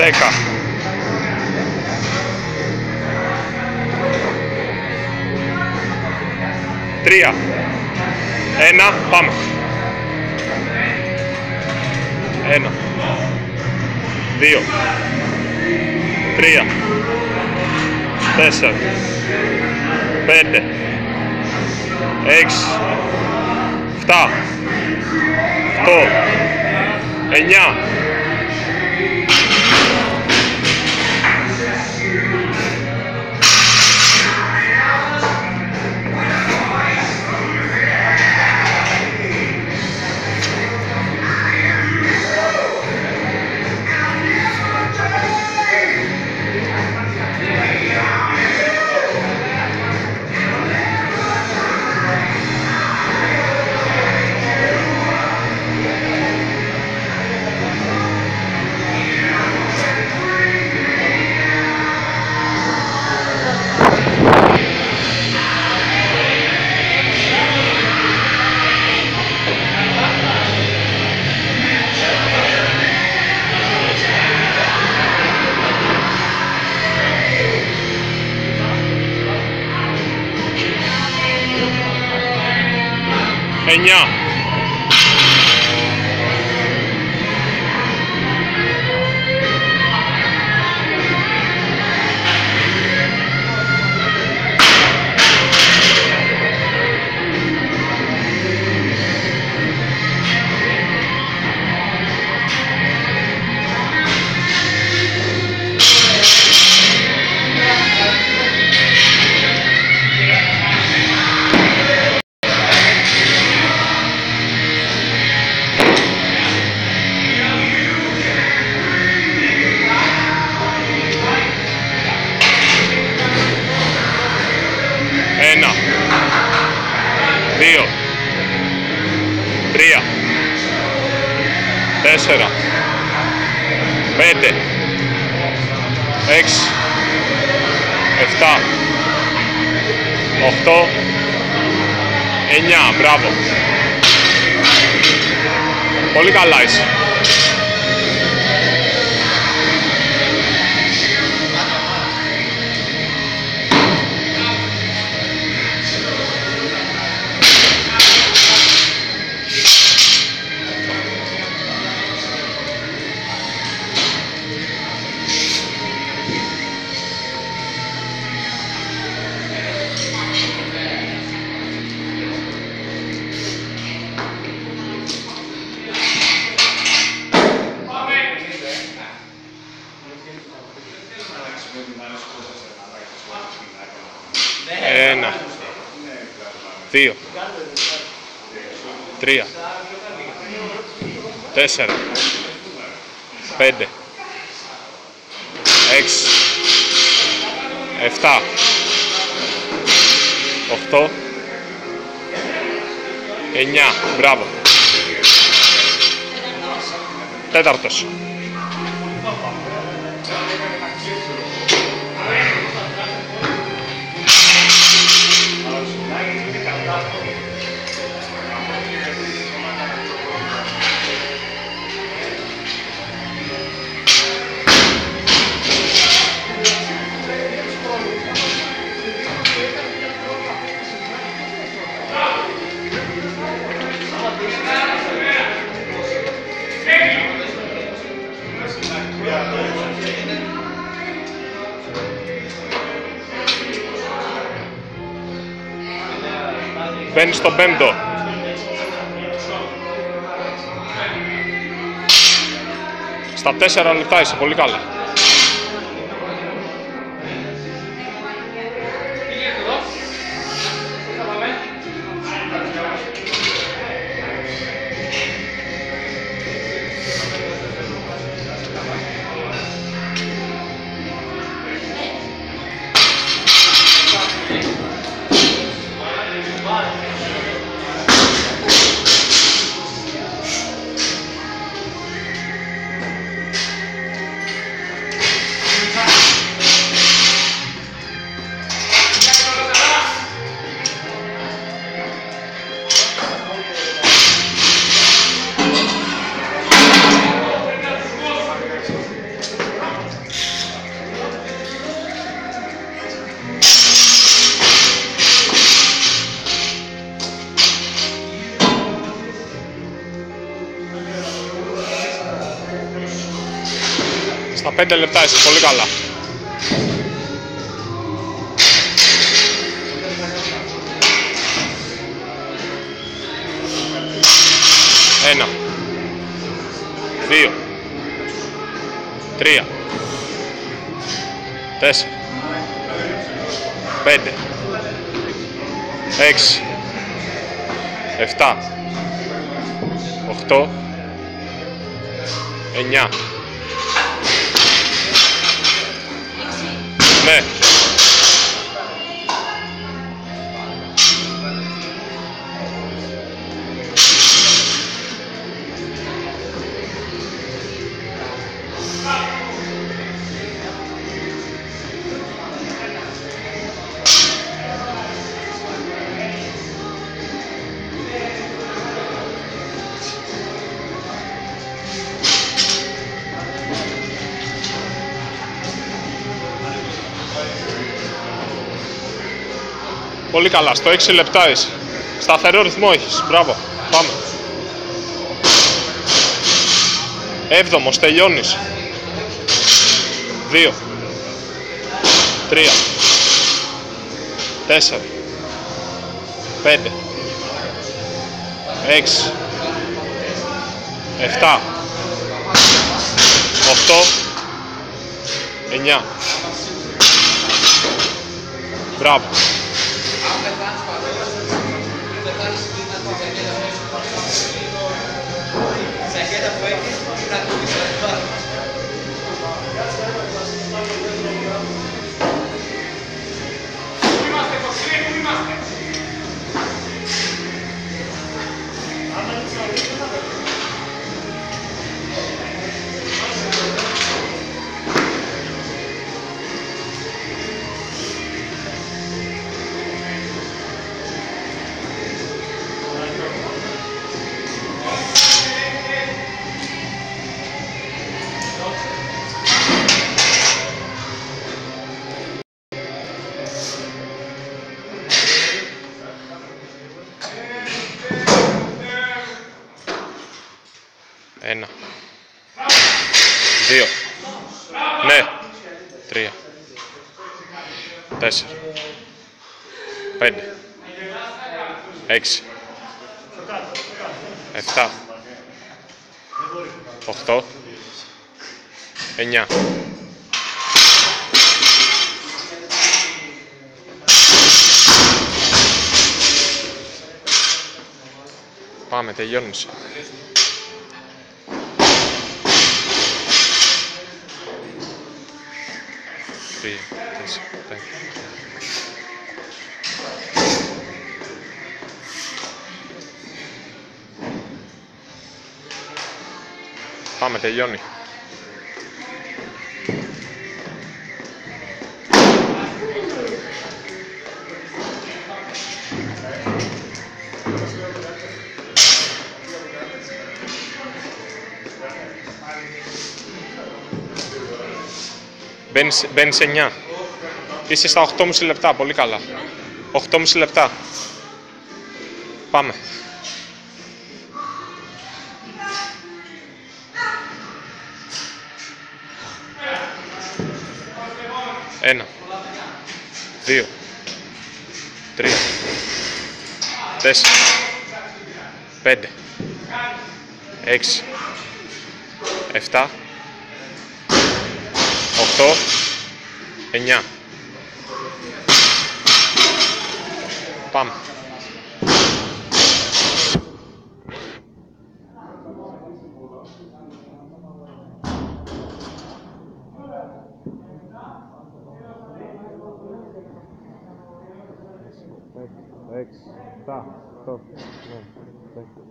10. 3. 1. Πάμε. 1. 2. 3. 4. 5. 6. 7. 8. 9. 9. 1, 2, 3, 4, 5, 6, 7, 8, 9. Μπράβο. Πολύ καλά είσαι. Ένα, 2, 3, 4, 5, 6, 7, 8, 9. Μπράβο. Τέταρτος. Μπαίνει στον πέμπτο. Στα 4 λεπτά είσαι πολύ καλά. Στα 5 λεπτά είσαι πολύ καλά. Ένα, 2, 3, 4, 5, 6, 7, 8, 9. Ναι. Πολύ καλά, στο 6 λεπτά είσαι. Σταθερό ρυθμό έχεις, μπράβο, πάμε. 7ος, τελειώνεις. 2, 3, 4, 5, 6, 7, 8, 9. Μπράβο. Ένα, 2, ναι, 3, 4, 5, 6, 7, 8, 9. Πάμε, τελειώνεις. 3, 4, 5. Πάμε, τελειώνει. Μπαίνεις 9. Είσαι στα 8,5 λεπτά, πολύ καλά. 8,5 λεπτά. Πάμε. 1, 2, 3, 4, 5, 6, 7, 8, 9. Πάμε. Έξι, 7, 8, 9, 10.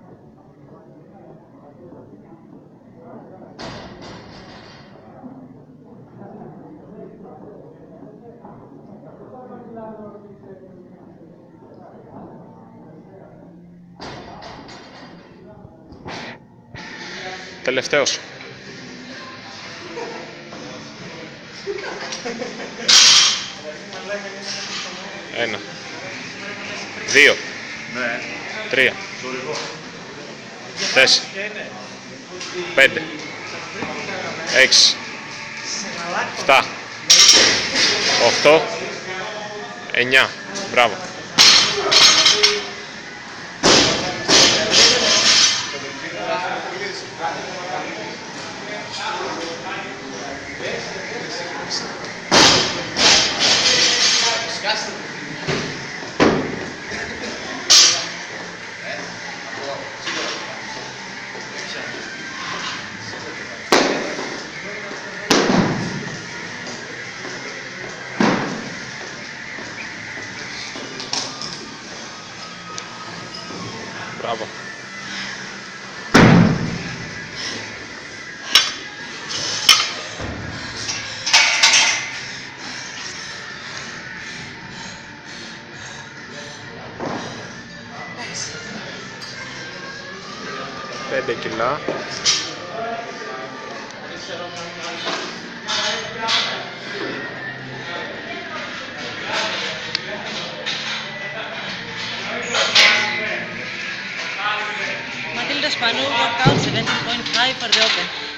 Τελευταίος. Ένα. 2. 3. 4. 5. 6. 7, 8, 9. Μπράβο. Μπράβο. Πέντε κιλά. Matilda Spanu, workout 17.5 for the open.